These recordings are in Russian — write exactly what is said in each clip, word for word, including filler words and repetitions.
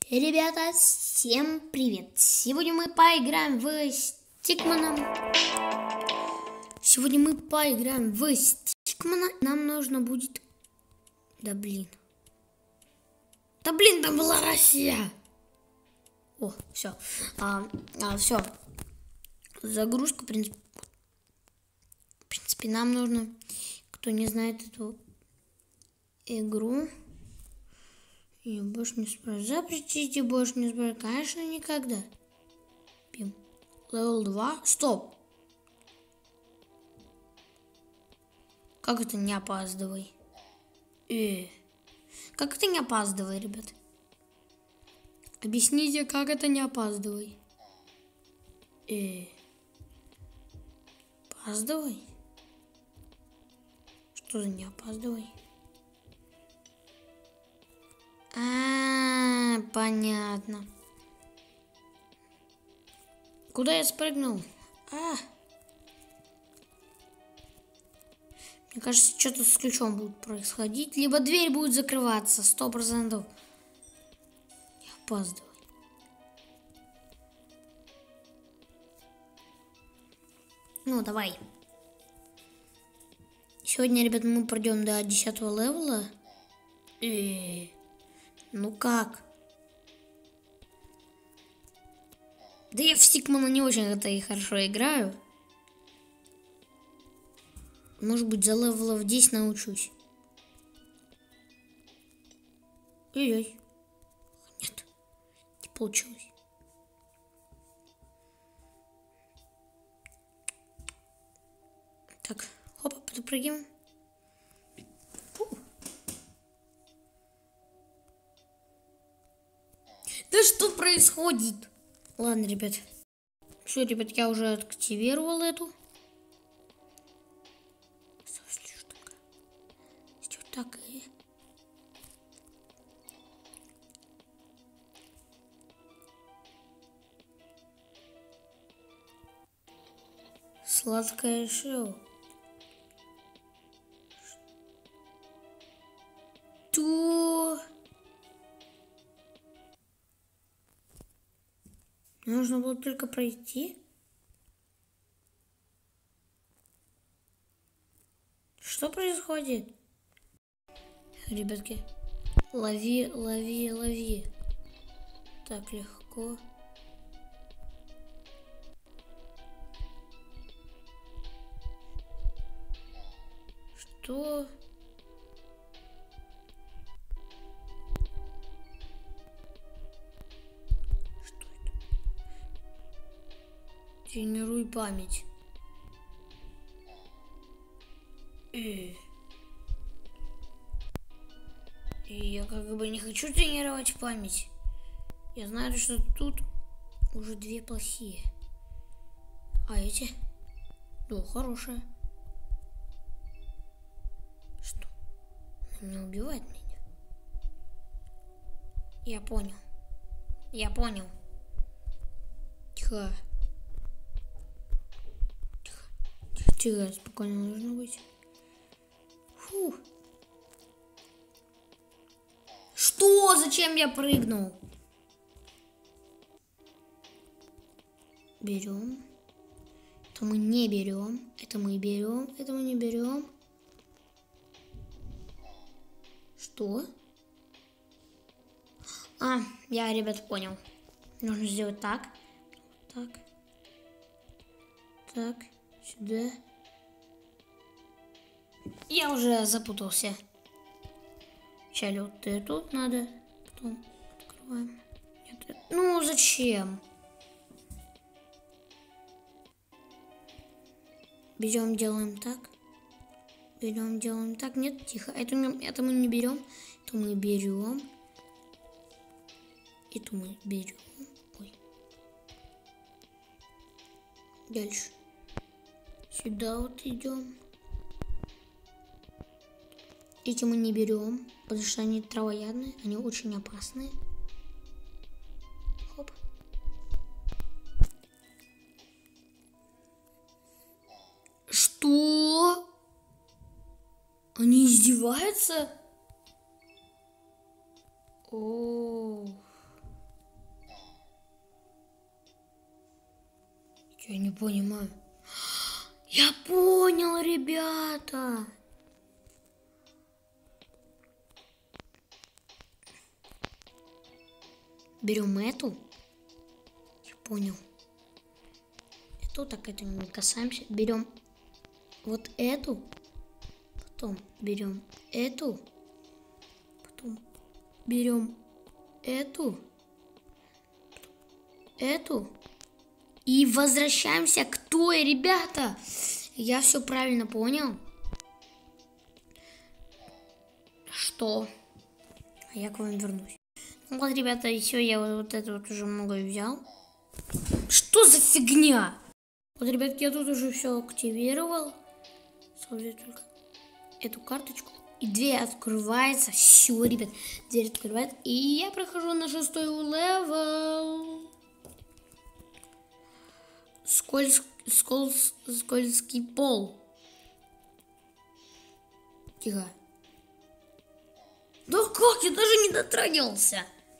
Ребята, всем привет! Сегодня мы поиграем в Стикмана. Сегодня мы поиграем в Стикмана. Нам нужно будет... Да блин. Да блин, там была Россия. О, все. А, а, все. Загрузка, в принципе. В принципе, нам нужно... Кто не знает эту игру... И больше не спрашивать. Запретите, больше не спрашивать. Конечно, никогда. Пим. Левел два. Стоп. Как это не опаздывай? Э. Как это не опаздывай, ребят? Объясните, как это не опаздывай? Э. Опаздывай? Что за не опаздывай? А, понятно. Куда я спрыгнул? А. Мне кажется, что-то с ключом будет происходить. Либо дверь будет закрываться. Сто процентов. Не опаздывай. Ну, давай. Сегодня, ребят, мы пройдем до десятого левела. И... Ну как? Да я в Стикмана не очень это и хорошо играю. Может быть, за левелов десять научусь. Ой-ой. Нет, не получилось. Так, хопа, подпрыгиваем. Да что происходит? Ладно, ребят. Все, ребят, я уже активировал эту. Так и... Сладкое шоу. Что? Нужно было только пройти. Что происходит? Ребятки, лови, лови, лови. Так легко. Что? Что это? Тренируй память. Э. И я как бы не хочу тренировать память. Я знаю, что тут уже две плохие. А эти? Да, хорошие. Что? Она не убивает меня. Я понял. Я понял. Тихо. Тихо. Тихо, тихо. Спокойно нужно быть. Фух. Что? Зачем я прыгнул? Берем. Это мы не берем. Это мы берем. Это мы не берем. Что? А, я, ребят, понял. Нужно сделать так. Так. Так. Сюда. Я уже запутался. Вначале вот эту надо, потом открываем. Нет, ну зачем? Берем, делаем так. Берем, делаем так. Нет, тихо. Это, это мы не берем. Это мы берем. Это мы берем. Ой. Дальше. Сюда вот идем. Эти мы не берем, потому что они травоядные, они очень опасные. Хоп. Что? Они издеваются? О. Я не понимаю. Я понял, ребята. Берем эту. Я понял. Эту, так это не касаемся. Берем вот эту. Потом берем эту. Потом берем эту. Эту. И возвращаемся к той, ребята. Я все правильно понял. Что? Я к вам вернусь. Ну вот, ребята, и все, я вот, вот это вот уже много взял. Что за фигня? Вот, ребятки, я тут уже все активировал. Смотрите только эту карточку. И дверь открывается. Все, ребят, дверь открывается. И я прохожу на шестой левел. Скольз... Скольз... Скользкий пол. Тихо. Да как? Я даже не дотрагивался.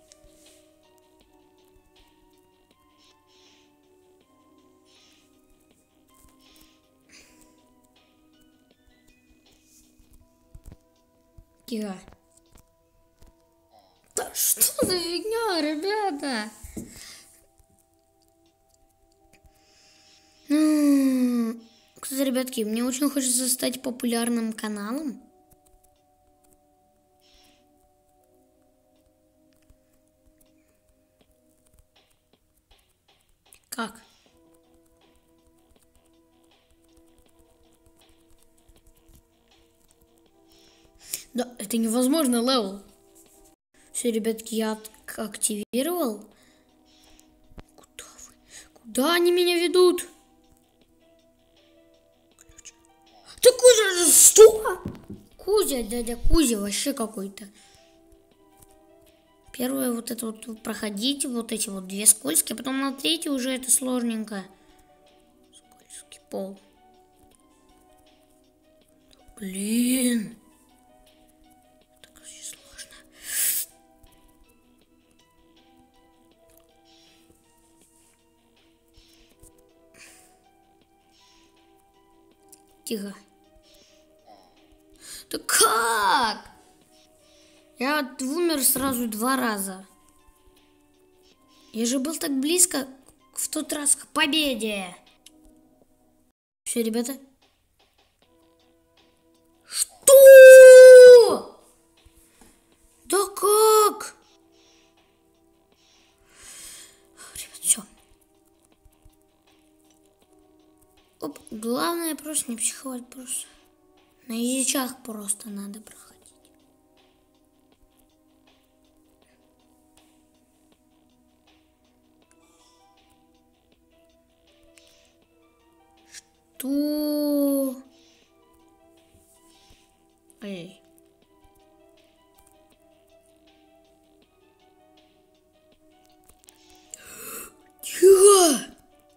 Тихо. Да что за фигня, ребята? Ну, кстати, ребятки, мне очень хочется стать популярным каналом. Как? Да, это невозможно, левел. Все, ребятки, я активировал. Куда вы? Куда они меня ведут? Да Кузя, что? Кузя, дядя Кузя, вообще какой-то. Первое вот это вот проходить, вот эти вот две скользкие, а потом на третью уже это сложненько. Скользкий пол. Блин. Так вообще сложно. Тихо. Да как? Я умер сразу два раза. Я же был так близко в тот раз к победе. Все, ребята. Что? Да как? Ребят, все. Оп, главное просто не психовать, просто. На язычах просто надо проходить. Что? Эй. Тихо!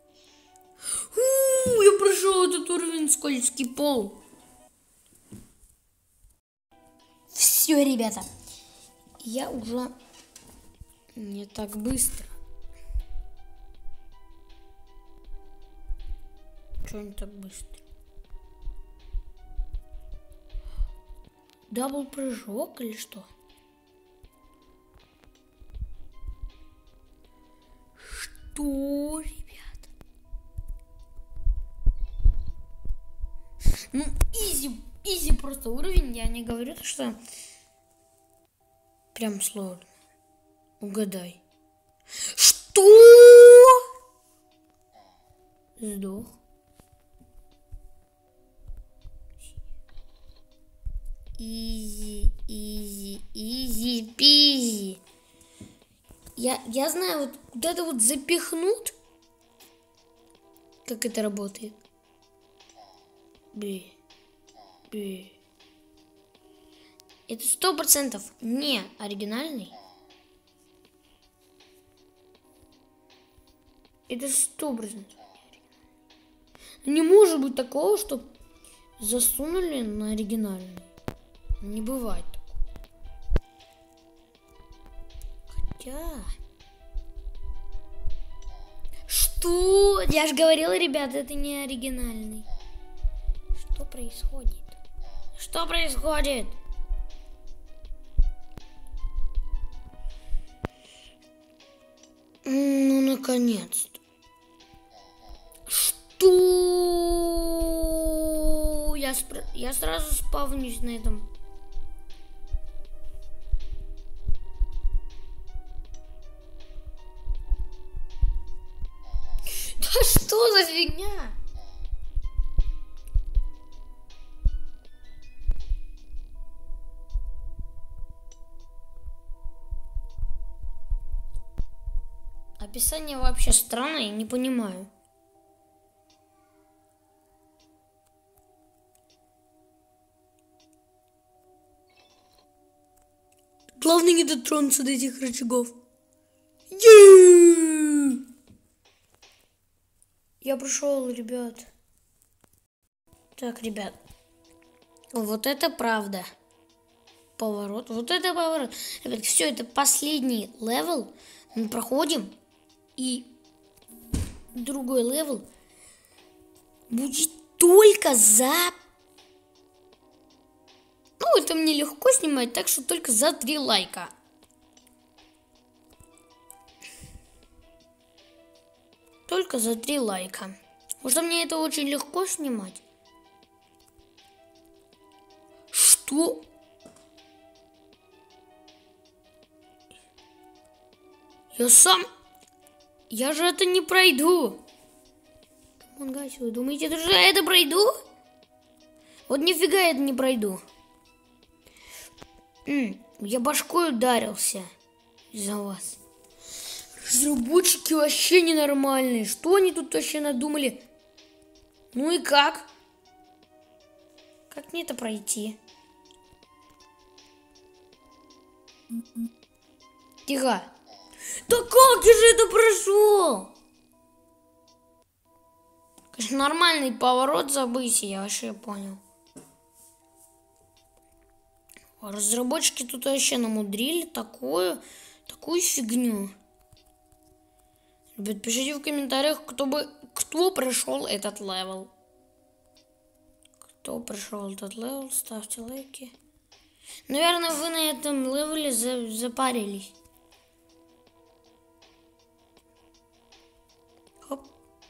У, я прошел этот уровень скользкий пол. Все, ребята, я уже не так быстро. Чего не так быстро? Дабл прыжок или что? Что, ребята? Ну, изи, изи просто уровень. Я не говорю, что прям сложно. Угадай. Что? Сдох. Изи, изи, изи, пизи. Я, я знаю, вот куда-то вот запихнут. Как это работает? Би, би. Это сто процентов не оригинальный. Это сто процентов. Не может быть такого, что засунули на оригинальный. Не бывает такого. Хотя... Что? Что? Я же говорила, ребята, это не оригинальный. Что происходит? Что происходит? Ну, наконец-то. Что? Я, спр... Я сразу спавнюсь на этом. Да что за фигня? Описание вообще странное, не понимаю. Главное не дотронуться до этих рычагов. Я прошел, ребят. Так, ребят. Вот это правда. Поворот. Вот это поворот. Ребят, все, это последний левел. Мы проходим. И другой левел будет только за... Ну, это мне легко снимать, так что только за три лайка. Только за три лайка. Потому что мне это очень легко снимать. Что? Я сам... Я же это не пройду. Камон, гайс, вы думаете, что я это пройду? Вот нифига я это не пройду. М-м, я башкой ударился из-за вас. Разработчики вообще ненормальные. Что они тут вообще надумали? Ну и как? Как мне это пройти? Тихо. Да как я же это прошел? Конечно, нормальный поворот забыть, я вообще понял. Разработчики тут вообще намудрили такую, такую фигню. Ребят, пишите в комментариях, кто бы, кто прошел этот левел. Кто прошел этот левел, ставьте лайки. Наверное, вы на этом левеле за, запарились. Хоп.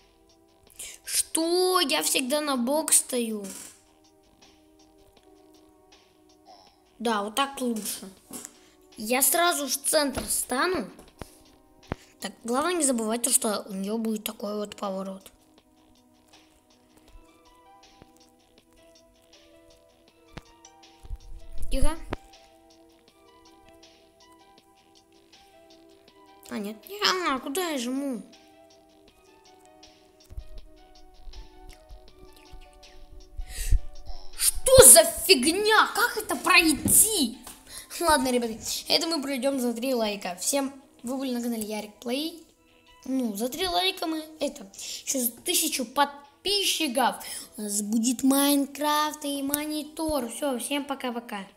Что? Я всегда на бок стою. Да, вот так лучше. Я сразу в центр стану. Так, главное не забывать то, что у нее будет такой вот поворот. Тихо. А, нет. А, куда я жму? Что за фигня? Как это пройти? Ладно, ребята, это мы пройдем за три лайка. Всем, вы были на канале Ярик Плей. Ну, за три лайка мы это. Сейчас тысячу подписчиков. У нас будет Майнкрафт и монитор. Все, всем пока-пока.